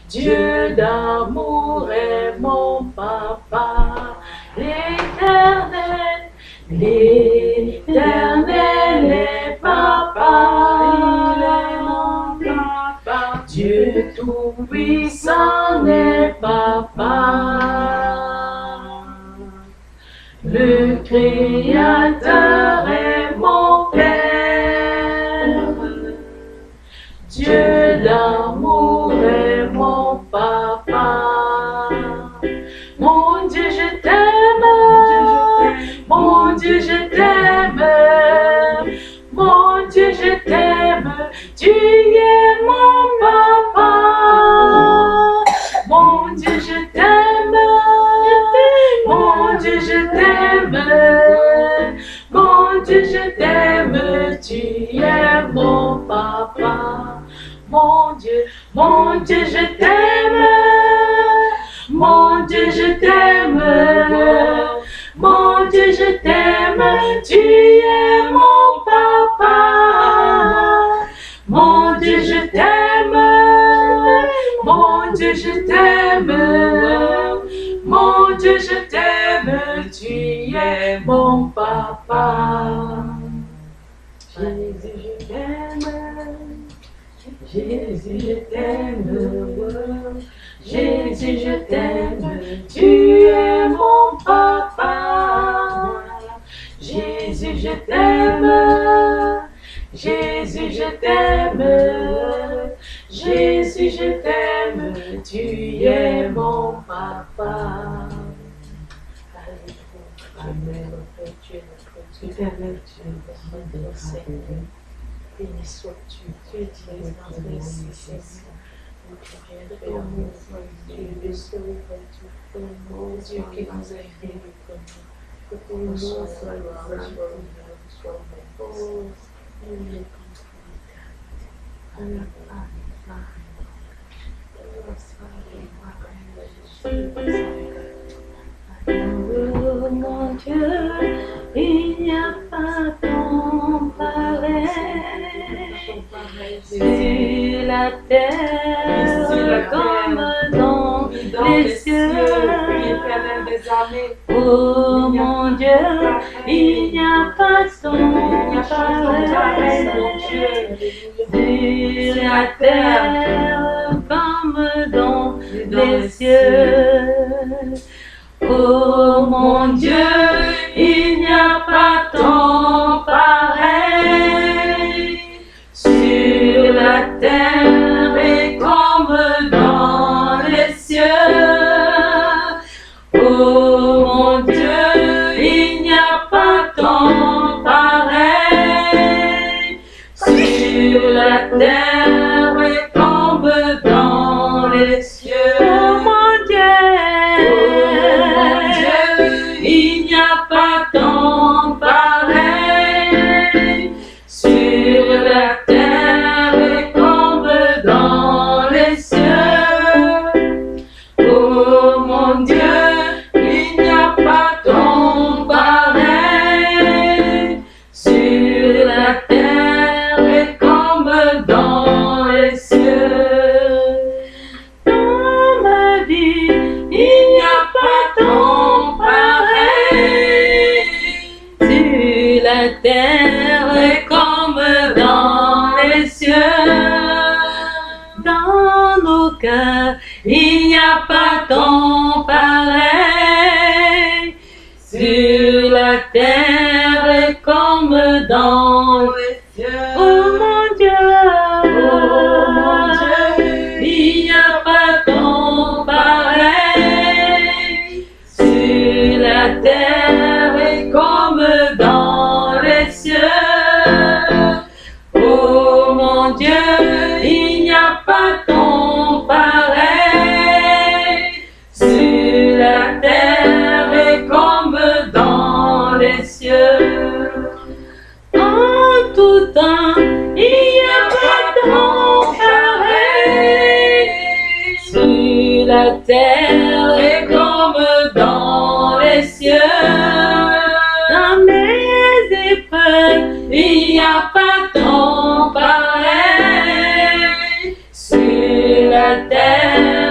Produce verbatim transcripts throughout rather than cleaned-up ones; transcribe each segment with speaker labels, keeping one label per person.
Speaker 1: Dieu d'amour est mon papa, l'éternel, l'éternel est papa, il est mon papa. Dieu tout-puissant est papa. Le Créateur est mon Père. Dieu d'amour est mon papa. Mon Dieu, je t'aime. Mon Dieu, je t'aime. Mon Dieu, je t'aime. Tu es mon papa. Mon Dieu, je t'aime. Mon Dieu, je t'aime. Mon Dieu, je t'aime. Tu es mon papa. Mon Dieu, mon Dieu, je t'aime. Mon Dieu, je t'aime. Mon Dieu, je t'aime. Tu es mon papa. Mon Dieu, je t'aime. Mon Dieu, je t'aime. Mon Dieu, je t'aime. Tu es mon papa. Jésus, je t'aime. Jésus, je t'aime. Jésus, je t'aime. Tu es mon papa. Jésus, je t'aime. Jésus, je t'aime. Jésus, je t'aime. Tu es mon papa. Amen. Éternel Dieu, notre Seigneur, béni sois-tu, tu es Dieu dans les six. Ton nom, Dieu, le sauveur, mon Dieu qui nous a fait, que ton nom soit loué, soit oh, Amen. Oh mon Dieu, il n'y a pas ton pareil sur la terre comme dans les cieux. Oh mon Dieu, il n'y a pas ton pareil sur la terre comme dans les cieux. Oh mon Dieu, il n'y a pas ton pareil sur la terre et comme dans les cieux. Oh mon Dieu, il n'y a pas ton pareil sur la terre et comme dans les cieux. Oh mon Dieu, il n'y a pas ton pareil sur la terre et comme dans les cieux. Oh mon Dieu, il n'y a pas ton pareil sur la terre et comme dans les cieux. Dans ma vie, il n'y a pas ton pareil sur la terre et comme dans les cieux. Dans nos cœurs, il n'y a pas ton pareil sur la terre et comme dans les cieux. Oh mon Dieu, oh mon Dieu, il n'y a pas ton pareil sur la terre et comme dans les cieux. Oh mon Dieu, il n'y a pas ton pareil sur la terre et comme dans les cieux. En tout temps, il n'y a pas ton pareil sur la terre et comme dans les cieux. Dans mes épreuves, il n'y a pas ton pareil sur la terre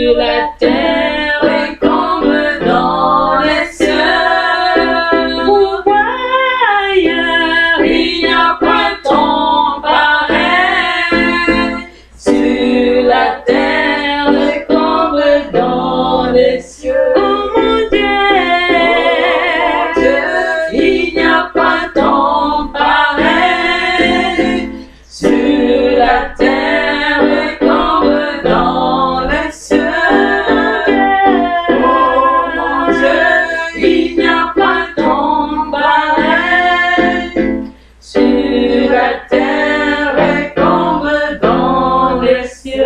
Speaker 1: sur la terre et comme dans les cieux. Pour ailleurs, il n'y a pas ton pareil. Sur la terre et comme dans les cieux. Oh mon Dieu, oh mon Dieu, il n'y a pas ton pareil. Sur la terre et comme dans les cieux. Oh mon Dieu, il n'y a pas ton pareil. Sur la terre et comme dans les cieux.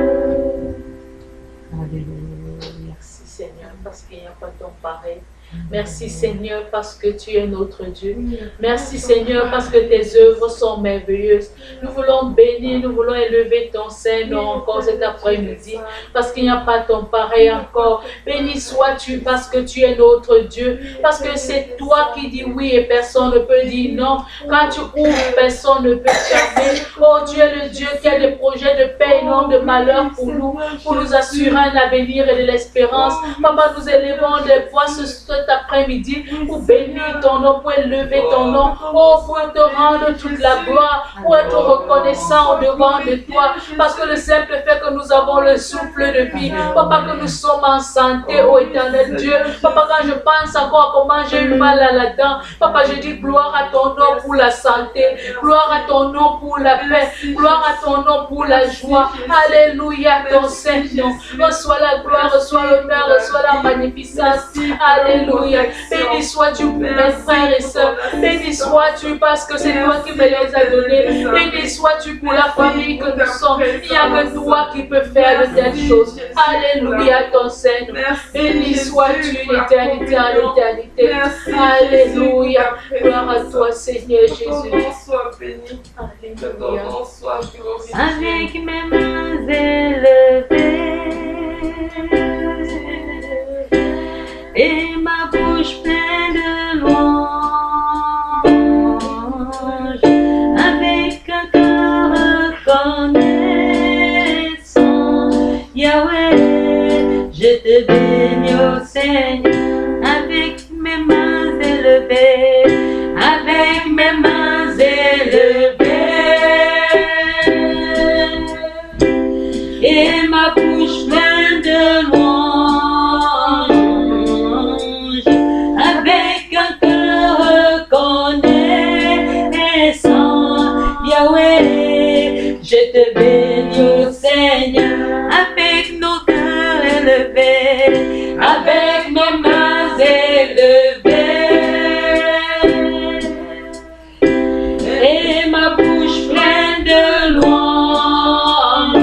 Speaker 1: Alléluia. Merci Seigneur parce qu'il n'y a pas ton pareil. Merci Seigneur parce que tu es notre Dieu. Merci Seigneur parce que tes œuvres sont merveilleuses. Nous voulons bénir, nous voulons élever ton Saint-Nom encore cet après-midi parce qu'il n'y a pas ton pareil encore. Béni sois-tu parce que tu es notre Dieu. Parce que c'est toi qui dis oui et personne ne peut dire non. Quand tu ouvres, personne ne peut fermer. Oh, tu es le Dieu qui a des projets de paix et non de malheur pour nous, pour nous assurer un avenir et de l'espérance. Papa, nous élevons des voix ce cet après-midi pour bénir ton nom, pour élever ton nom, oh, pour te rendre toute la gloire, pour être reconnaissant au devant de toi, parce que le simple fait que nous avons le souffle de vie, papa, que nous sommes en santé, ô éternel Dieu, papa, quand je pense encore à comment j'ai eu mal à la dent, papa, je dis gloire à ton nom pour la santé, gloire à ton nom pour la paix, gloire à ton nom pour la joie, alléluia, ton Saint-Nom, reçois la gloire, reçois l'honneur, reçois la magnificence, alléluia. Béni sois-tu pour mes frères et sœurs. Béni sois-tu parce que c'est toi qui me les as donnés. Béni sois-tu pour la famille que nous sommes. Il n'y a que toi qui peux faire de telles choses. Alléluia, ton Seigneur. Béni sois-tu l'éternité en éternité. Alléluia. Gloire à toi, Seigneur Jésus. Alléluia. Avec mes mains élevées et ma bouche pleine de louanges, avec un cœur reconnaissant, Yahweh, je te bénis, ô Seigneur, avec mes mains élevées, avec mes mains élevées, et ma bouche pleine de louanges. Je te bénis, ô Seigneur, avec nos cœurs élevés, avec nos mains élevées, et ma bouche pleine de louanges,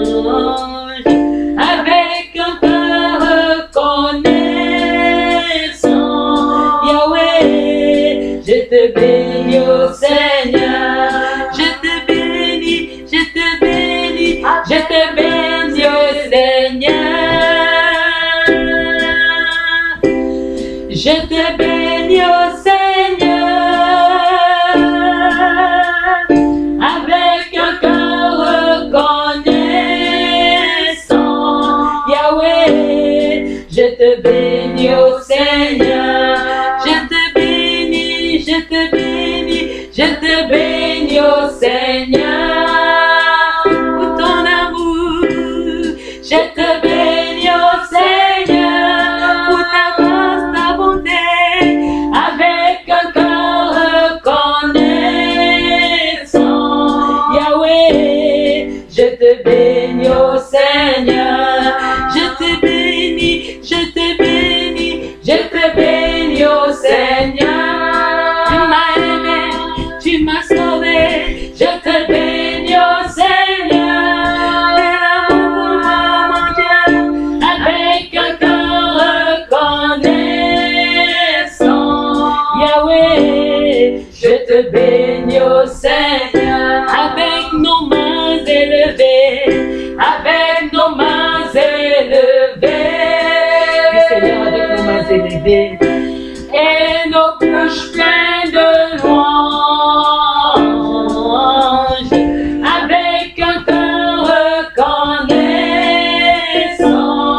Speaker 1: avec un cœur reconnaissant, Yahweh, je te bénis, ô Seigneur, je te bénis, je te bénis, je te bénis, ô Seigneur. Je te bénis, ô Seigneur, avec un cœur reconnaissant, Yahweh. Je te bénis, ô Seigneur, je te bénis, je te bénis, je te bénis, ô Seigneur, pour ton amour. Je te bénis, ô Seigneur, pour ta grâce, ta bonté, avec un cœur reconnaissant, Yahweh. Je te bénis, ô Seigneur, je te bénis, je te bénis, je te bénis, ô Seigneur. Tu m'as aimé, tu m'as sauvé, je te bénis, ô Seigneur. Et l'amour pour moi, mon Dieu, avec un cœur reconnaissant, Yahweh. Je te bénis, ô Seigneur, avec nos mains élevées, avec nos mains élevées, oui, Seigneur, avec nos mains élevées, et nos bouches pleines de louanges, avec un cœur reconnaissant,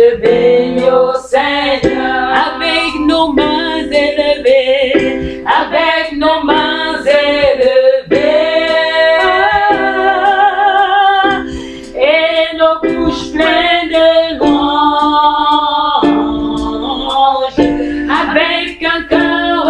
Speaker 1: te bénis, ô Seigneur, avec nos mains élevées, avec nos mains élevées, et nos bouches pleines de louanges, avec un cœur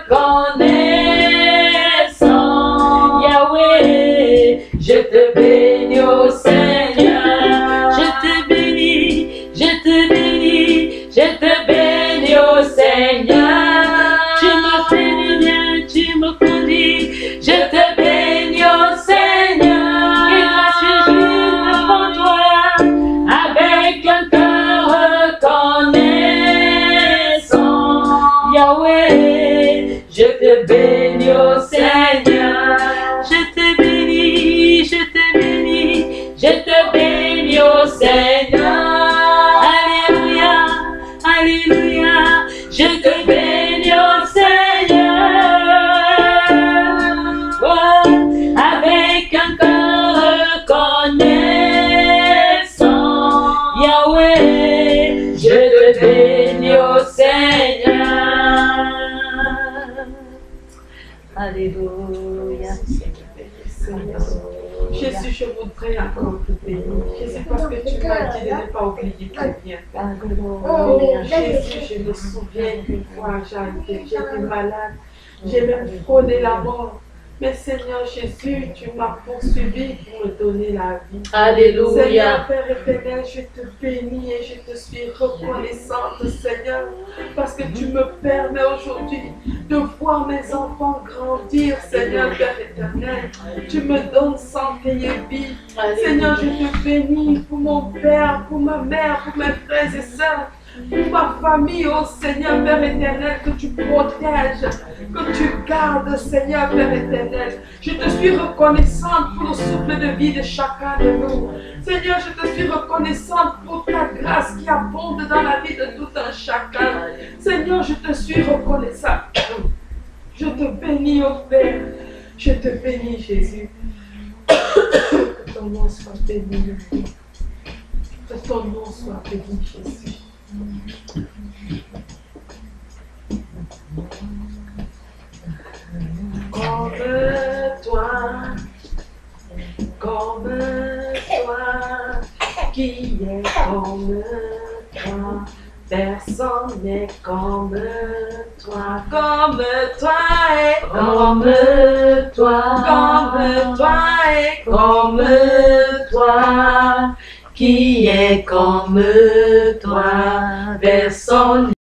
Speaker 1: reconnaissant, Yahweh, je te bénis, ô Seigneur, je te bénis, je te bénis, je te bénis, ô Seigneur, tu m'as fait du bien, tu me conduis, je te bénis, ô Seigneur, et gracieux je devant toi, avec un cœur reconnaissant, Yahweh, je te bénis, ô Seigneur, je te bénis, je te bénis, je te bénis, ô Seigneur, alléluia, alléluia, je te bénis, ô Seigneur, oh, avec un cœur reconnaissant, Yahweh, je te bénis, ô Seigneur, alléluia.
Speaker 2: Jésus, je voudrais encore te bénir. Jésus, parce que tu m'as dit de ne pas oublier tes bienfaits. Oh Jésus, je me souviens qu'une fois j'étais malade, j'ai même frôlé la mort. Mais Seigneur Jésus, tu m'as poursuivi pour me donner la vie.
Speaker 1: Alléluia.
Speaker 2: Seigneur Père éternel, je te bénis et je te suis reconnaissante, Seigneur, parce que tu me permets aujourd'hui de voir mes enfants grandir, Seigneur Père éternel. Tu me donnes santé et vie. Seigneur, je te bénis pour mon père, pour ma mère, pour mes frères et sœurs, pour ma famille, oh Seigneur Père éternel, que tu protèges, que tu gardes, Seigneur Père éternel. Je te suis reconnaissante pour le souffle de vie de chacun de nous. Seigneur, je te suis reconnaissante pour ta grâce qui abonde dans la vie de tout un chacun. Seigneur, je te suis reconnaissante. Je te bénis, oh Père. Je te bénis, Jésus. Que ton nom soit béni. Que ton nom soit béni, Jésus. Comme toi, comme toi, qui est comme toi, personne n'est comme toi, comme toi et comme toi, comme toi et comme toi, qui est comme toi, personne